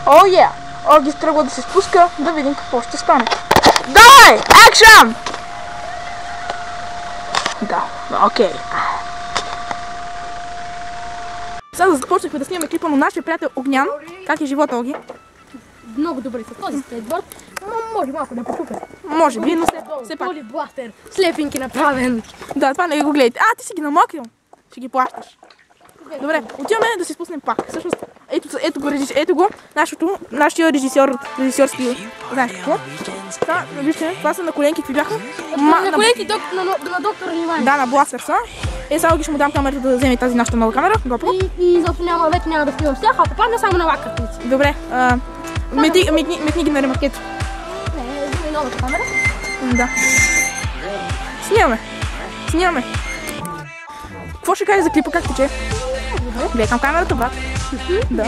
О, е! Оги тръгва да се спуска, да видим какво ще стане. Давай! Екшън! Да, окей. Сега започнахме да снимаме клипа на нашия приятел Огнян. Как е живота, Оги? Много добре с този скейтборд. Може малко да покупя. Може би, но все пак. Поли бластер, слепинки направен. Да, това не го гледайте. Ти си ги намокрил. Ще ги плащаш. Добре, отиваме да се спуснем пак. Всъщност, ето го, нашия режисьорски, знаеш какво? Това са на коленки, какви бяха? На коленки на доктор Иван. Да, на бластер са. Сега ги ще му дам камерата да вземе тази нашата нова камера. И защото вече няма да снимам всяка, а попадна само на лакъртници. Добре, метни ги на ремаркето. Не, вземе новата камера. Да. Снимаме. Какво ще кажеш за клипа, как тече? Гледай към камерата, брат. Да.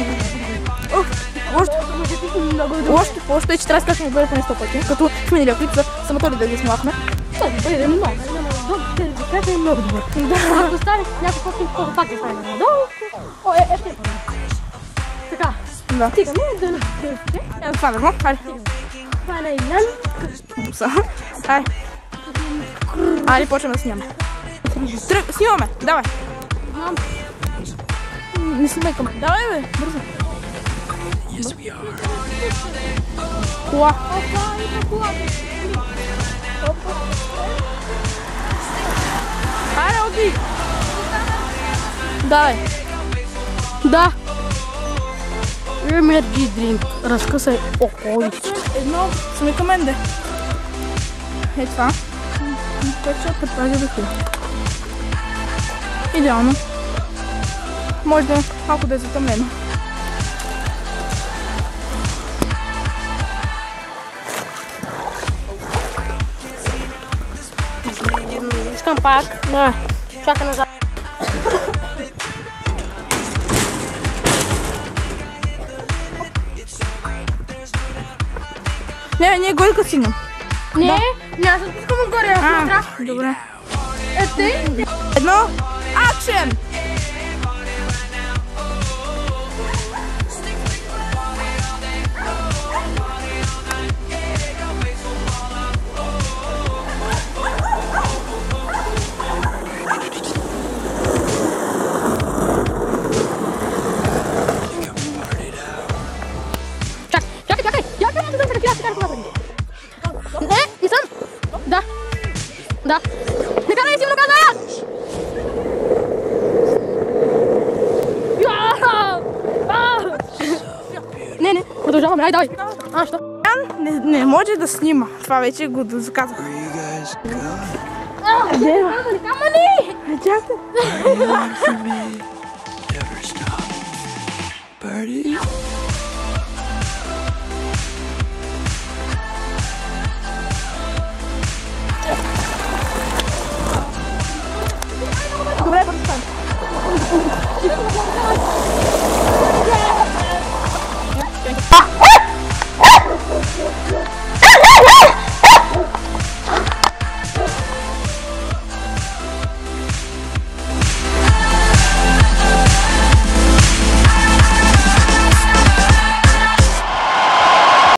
Лошото е, че трябва да скачаме отгоре поне 100 пъти. Като сме нели клипа, самото ли да ги снимахме. Той бъде много. Доктор е много добър. Да. Ако стане някакво клип, пак да стане надолу. О, ще. Така. Да. Стигаме да Това да го, хайде. Това е на Илян. Хайде, почваме да снимаме. Снимаме, давай. Не снимай към мен. Давай, бе, бързо. Кола. Хайде, Оги. Давай. Да. Energy drink. Разкъсай околици. Едно, сме към мен, де. Е това. Което ще предпазя да хи. Идеално. Може да малко да е затъмнено. Искам пак. Да. Чакай назад. Не, ние горе като сигнем. Не, аз се спускам отгоре. Добре. Ти? Едно, акшен! Не, и съм. Да. Не карай си много назад! Не, продължаваме, ай, давай. Що? Не може да снима. Това вече го доказах. Камъни! Чакай.